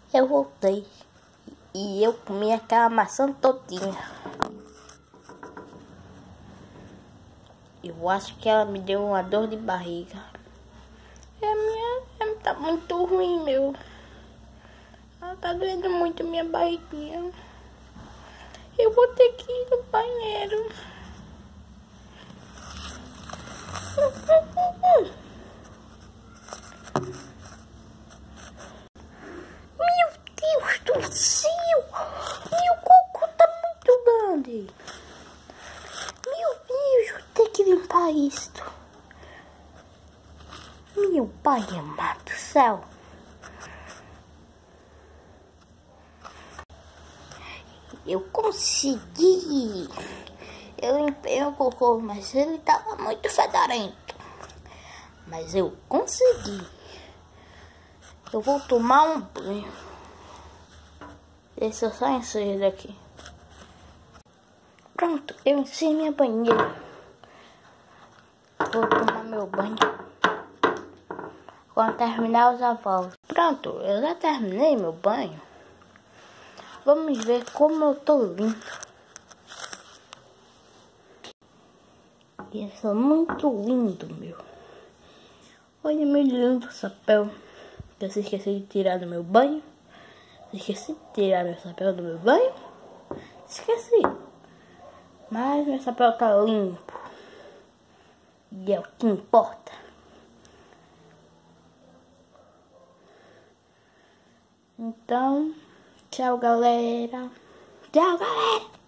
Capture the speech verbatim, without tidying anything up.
Eu voltei e eu comi aquela maçã todinha. Eu acho que ela me deu uma dor de barriga. É minha, é, tá muito ruim, meu. Ela tá doendo muito minha barriguinha. Eu vou ter que ir no banheiro. Meu Deus do céu! Meu cocô tá muito grande. Meu Deus, vou ter que limpar isto. Meu pai amado do céu. Eu consegui. Eu limpei o cocô, mas ele tava muito fedorento. Mas eu consegui. Eu vou tomar um banho. Deixa eu só encher daqui. Pronto, eu enchi minha banheira. Vou tomar meu banho. Quando terminar, eu já volto. Pronto, eu já terminei meu banho. Vamos ver como eu tô limpo. Isso é muito lindo, meu. Olha meu lindo chapéu. Eu esqueci de tirar do meu banho. Esqueci de tirar meu chapéu do meu banho. Esqueci. Mas meu chapéu tá limpo. E é o que importa. Então, tchau, galera. Tchau, galera.